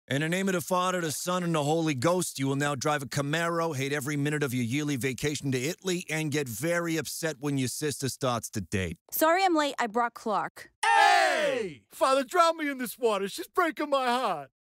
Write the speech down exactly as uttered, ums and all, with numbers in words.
In the name of the Father, the Son, and the Holy Ghost, you will now drive a Camaro, hate every minute of your yearly vacation to Italy, and get very upset when your sister starts to date. Sorry I'm late. I brought Clark. Hey! Father, drown me in this water. She's breaking my heart.